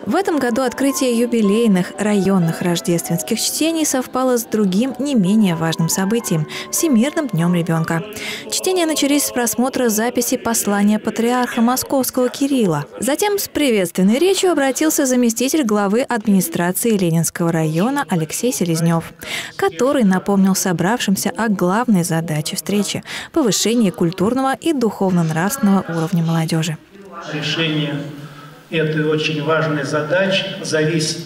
В этом году открытие юбилейных районных рождественских чтений совпало с другим, не менее важным событием – Всемирным днем ребенка. Чтения начались с просмотра записи послания патриарха Московского Кирилла. Затем с приветственной речью обратился заместитель главы администрации Ленинского района Алексей Селезнев, который напомнил собравшимся о главной задаче встречи – повышении культурного и духовно-нравственного уровня молодежи. Решение этой очень важной задачи зависит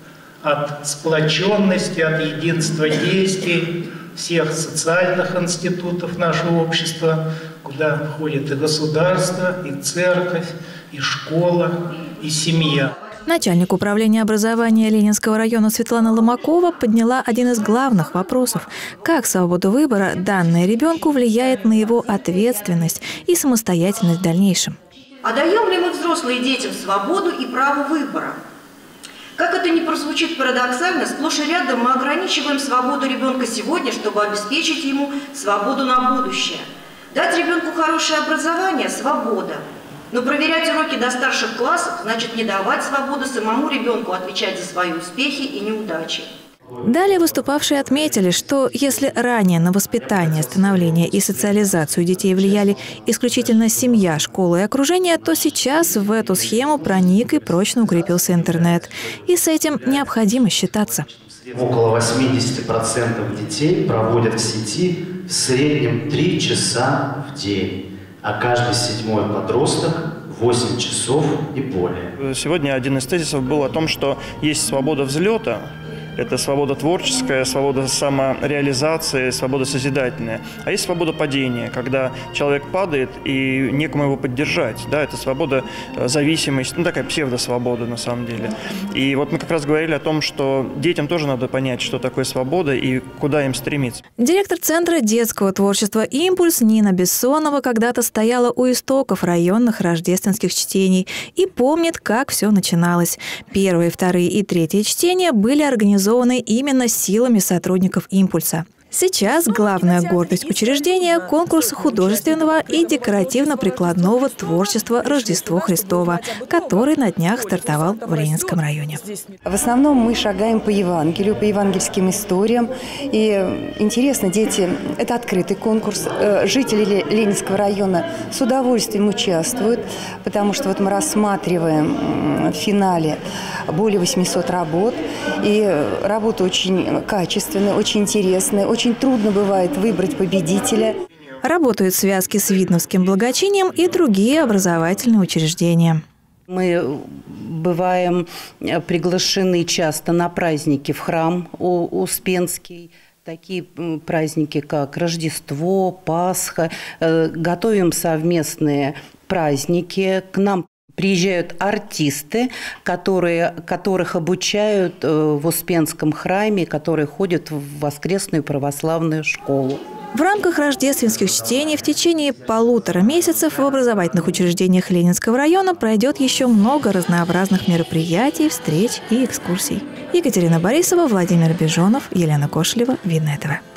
от сплоченности, от единства действий всех социальных институтов нашего общества, куда входит и государство, и церковь, и школа, и семья. Начальник управления образования Ленинского района Светлана Ломакова подняла один из главных вопросов – как свобода выбора, данная ребенку, влияет на его ответственность и самостоятельность в дальнейшем. А даем ли мы, взрослые, детям свободу и право выбора? Как это ни прозвучит парадоксально, сплошь и рядом мы ограничиваем свободу ребенка сегодня, чтобы обеспечить ему свободу на будущее. Дать ребенку хорошее образование – свобода. Но проверять уроки до старших классов значит не давать свободу самому ребенку отвечать за свои успехи и неудачи. Далее выступавшие отметили, что если ранее на воспитание, становление и социализацию детей влияли исключительно семья, школа и окружение, то сейчас в эту схему проник и прочно укрепился интернет. И с этим необходимо считаться. Около 80% детей проводят в сети в среднем 3 часа в день, а каждый 7-й подросток 8 часов и более. Сегодня один из тезисов был о том, что есть свобода взлета. Это свобода творческая, свобода самореализации, свобода созидательная. А есть свобода падения, когда человек падает и некому его поддержать. Да, это свобода зависимости, такая псевдосвобода на самом деле. И вот мы как раз говорили о том, что детям тоже надо понять, что такое свобода и куда им стремиться. Директор Центра детского творчества «Импульс» Нина Бессонова когда-то стояла у истоков районных рождественских чтений и помнит, как все начиналось. Первые, вторые и третьи чтения были организованы именно силами сотрудников «Импульса». Сейчас главная гордость учреждения – конкурс художественного и декоративно-прикладного творчества «Рождество Христово», который на днях стартовал в Ленинском районе. В основном мы шагаем по Евангелию, по евангельским историям. И интересно, дети – это открытый конкурс. Жители Ленинского района с удовольствием участвуют, потому что вот мы рассматриваем в финале более 800 работ. И работы очень качественные, очень интересные, очень трудно бывает выбрать победителя. Работают связки с Видновским благочинием и другие образовательные учреждения. Мы бываем приглашены часто на праздники в храм Успенский. Такие праздники, как Рождество, Пасха. Готовим совместные праздники. К нам приезжают артисты, которых обучают в Успенском храме, которые ходят в воскресную православную школу. В рамках рождественских чтений в течение 1,5 месяцев в образовательных учреждениях Ленинского района пройдет еще много разнообразных мероприятий, встреч и экскурсий. Екатерина Борисова, Владимир Бежонов, Елена Кошелева, Видное ТВ.